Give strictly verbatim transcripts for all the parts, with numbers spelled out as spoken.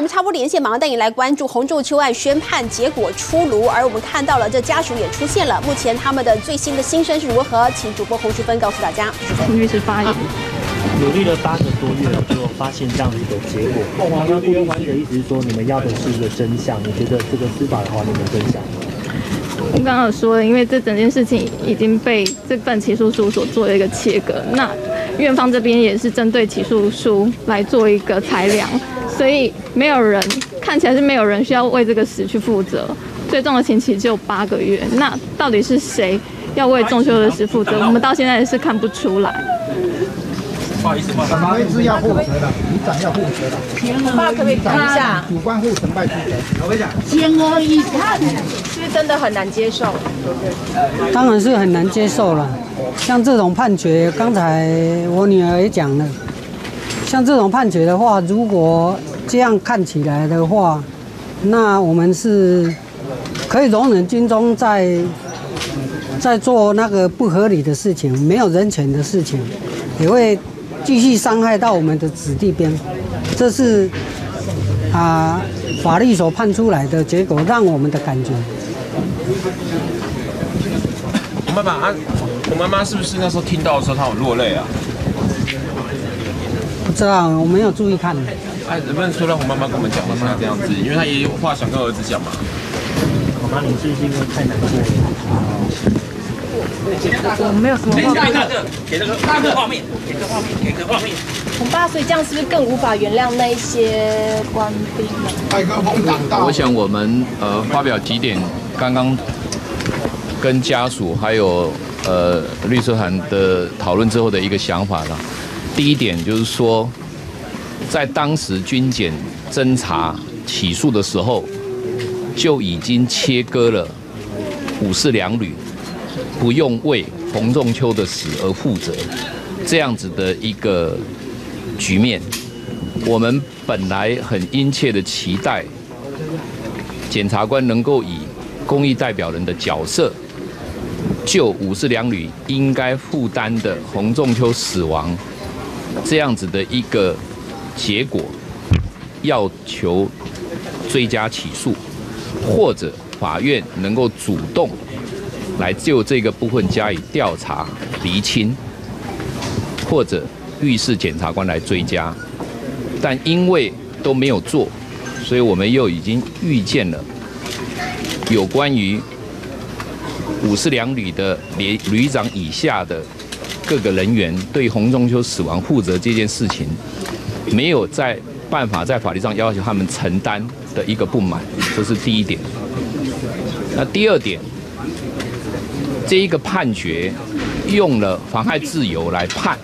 们插播连线，马上带你来关注洪仲丘案宣判结果出炉，而我们看到了这家属也出现了，目前他们的最新的心声是如何？请主播洪淑芬告诉大家。 请律师发言。 努力了八个多月了，就发现这样的一个结果。那顾律师的意思是说，你们要的是一个真相，你觉得这个司法的话，你们真相？ 我刚刚有说了，因为这整件事情已经被这份起诉书所做了一个切割，那院方这边也是针对起诉书来做一个裁量，所以没有人看起来是没有人需要为这个死去负责。最重的刑期只有八个月，那到底是谁要为仲丘的死负责？我们到现在是看不出来。 不好意思，什么是要负责的？里长要负责的。 爸可不可以讲一下？ 主观负成败负责。我跟你讲， 先而已看，是不是真的很难接受？ 当然是很难接受了。像这种判决，刚才我女儿也讲了，像这种判决的话，如果这样看起来的话，那我们是可以容忍军中在在做那个不合理的事情、没有人权的事情，也会继续伤害到我们的子弟兵。这是啊、呃、法律所判出来的结果，让我们的感觉。 洪妈妈啊，洪妈妈是不是那时候听到的时候她有落泪啊？ 不知道，我没有注意看。 哎，能不能说让洪妈妈跟我们讲一下这样子？因为她也有话想跟儿子讲嘛。 好吧，你是不是因为太难过了？ 我没有什么话。 大哥，给这个大哥画面，给这个画面，给这个画面。 洪爸，所以这样是不是更无法原谅那一些官兵呢？ 麦克风挡到。 我想我们呃发表几点刚刚跟家属还有呃律师团的讨论之后的一个想法了。第一点就是说，在当时军检侦查起诉的时候，就已经切割了五四两旅不用为洪仲丘的死而负责这样子的一个局面。我们本来很殷切的期待检察官能够以公益代表人的角色，就五四两旅应该负担的洪仲丘死亡这样子的一个结果，要求追加起诉，或者法院能够主动来就这个部分加以调查厘清，或者预示检察官来追加。但因为都没有做，所以我们又已经预见了有关于五四两旅的连旅长以下的各个人员对洪仲丘死亡负责这件事情，没有在办法在法律上要求他们承担的一个不满，这是第一点。那第二点，这一个判决用了妨害自由来判，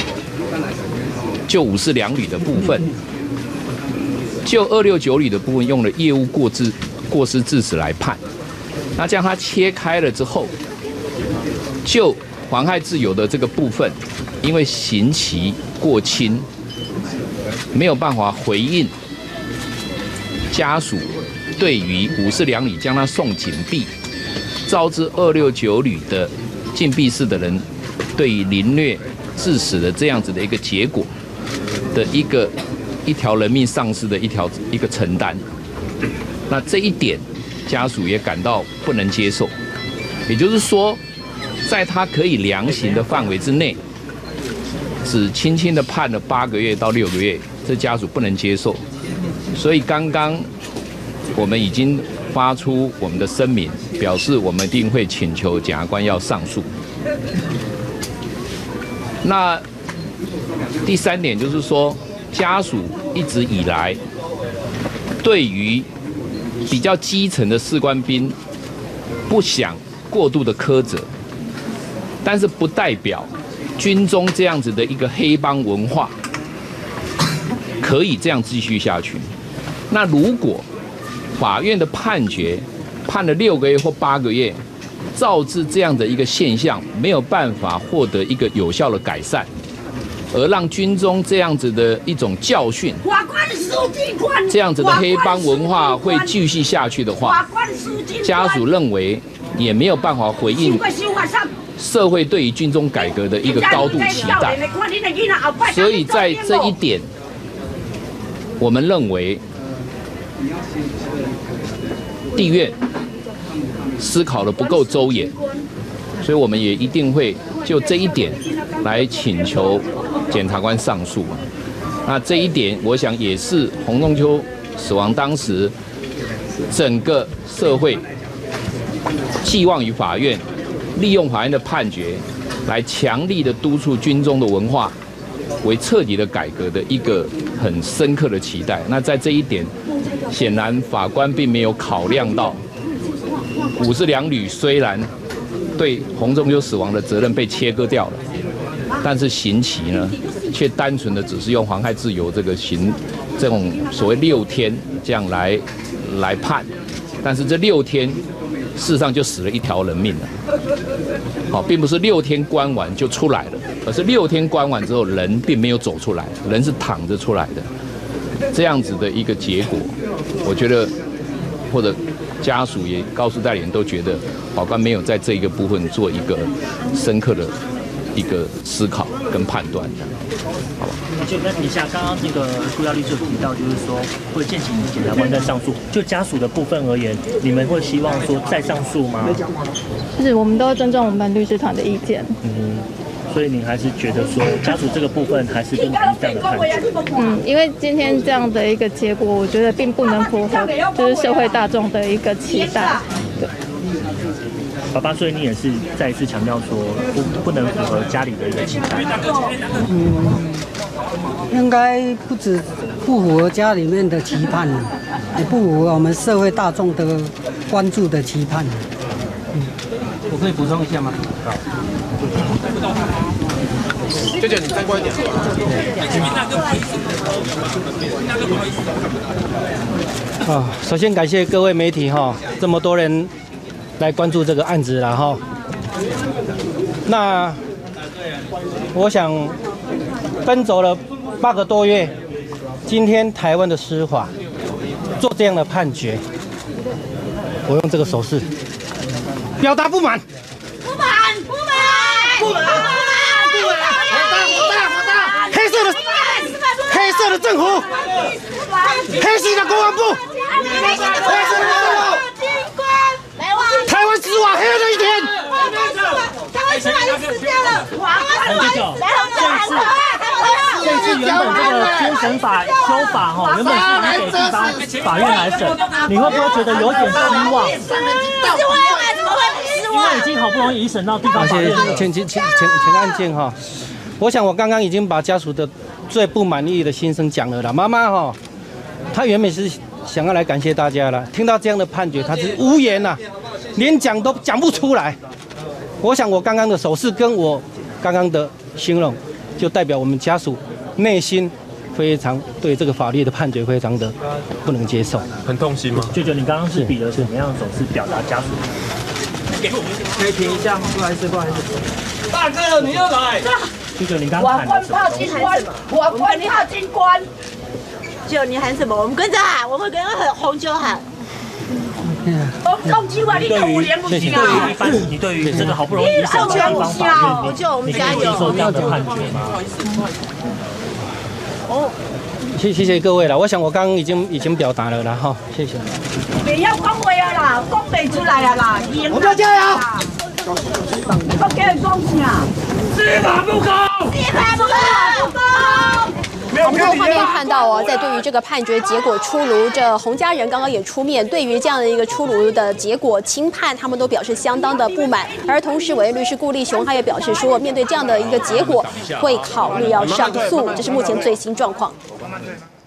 就五四两旅的部分，就二六九旅的部分用了业务过失过失致死来判。那将它切开了之后，就妨害自由的这个部分，因为刑期过轻，没有办法回应家属对于五四两旅将他送警闭，招致二六九旅的禁闭室的人对于凌虐致死的这样子的一个结果的一个一条人命丧失的一条一个承担。那这一点家属也感到不能接受，也就是说，在他可以量刑的范围之内，只轻轻的判了八个月到六个月，这家属不能接受。所以刚刚我们已经发出我们的声明，表示我们一定会请求检察官要上诉。那第三点就是说，家属一直以来对于比较基层的士官兵不想过度的苛责，但是不代表军中这样子的一个黑帮文化可以这样继续下去。那如果法院的判决判了六个月或八个月，导致这样的一个现象没有办法获得一个有效的改善，而让军中这样子的一种教训，这样子的黑帮文化会继续下去的话，家属认为也没有办法回应社会对于军中改革的一个高度期待。所以在这一点，我们认为地院思考的不够周延，所以我们也一定会就这一点来请求检察官上诉。那这一点，我想也是洪仲丘死亡当时整个社会寄望于法院，利用法院的判决来强力的督促军中的文化为彻底的改革的一个很深刻的期待。那在这一点，显然法官并没有考量到五四两旅虽然对洪仲丘死亡的责任被切割掉了，但是刑期呢，却单纯的只是用妨害自由这个刑，这种所谓六天这样来来判，但是这六天事实上就死了一条人命了。好，并不是六天关完就出来了，而是六天关完之后人并没有走出来，人是躺着出来的。这样子的一个结果，我觉得或者家属也告诉代理人都觉得法官没有在这一个部分做一个深刻的一个思考跟判断，好吧？ 就那底下刚刚那个苏耀律师有提到，就是说会建请检察官再上诉。就家属的部分而言，你们会希望说再上诉吗？ 就是我们都尊重我们律师团的意见。 嗯，所以您还是觉得说家属这个部分还是不依这样的判决？ 嗯，因为今天这样的一个结果，我觉得并不能符合就是社会大众的一个期待。对。 爸爸，所以你也是再一次强调说不不能符合家里的一个期待。 嗯，应该不止不符合家里面的期盼，也不符合我们社会大众的关注的期盼。嗯， 我可以补充一下吗？好。 舅舅，你站过来一点。 啊，首先感谢各位媒体哈，这么多人来关注这个案子了哈。那我想奔走了八个多月，今天台湾的司法做这样的判决，我用这个手势表达不满。 不满，不满，不满，不满，不满！ 我大，我大，我大！黑色的，黑色的政府，黑色的公安部，黑色的公安部。台湾司法黑暗的一天。 台湾司法已经死掉了。台湾司法， 这次原本这个监审法修法哈，原本是移给地方法院来审，你会不会觉得有点失望？ 失望啊！怎么会失望？ 因为已经好不容易移审到地方法院了。 前前前前前案件哈，我想我刚刚已经把家属的最不满意的心声讲了啦。妈妈哈，她原本是想要来感谢大家了，听到这样的判决，她是无言呐、啊，连讲都讲不出来。我想我刚刚的手势跟我刚刚的形容，就代表我们家属内心非常对这个法律的判决非常的不能接受， 很痛心吗？ 舅舅，你刚刚是比了什么样的手势表达家属？ 可以停一下吗？不好意思，不好意思。 大哥，你又来。 舅舅，你刚刚喊了什么？ 我关你好金官。就你喊什么？我们跟着喊，我们跟着红酒喊。红中今晚你就五年不行啊！ 对于一般，你对于这个好不容易移审到地方法院，你你可以接受这样的判决吗？ 哦， 谢谢谢各位了，我想我刚刚已经已经表达了啦哈，谢谢。 不要讲话啊啦，讲不出来啊啦， 我们加油！ 我给你讲啥？ 司法不公， 司法不公，不公。 我们从画面看到哦，在对于这个判决结果出炉，这洪家人刚刚也出面，对于这样的一个出炉的结果轻判，他们都表示相当的不满。而同时，委任律师顾立雄他也表示说，面对这样的一个结果，会考虑要上诉，这是目前最新状况。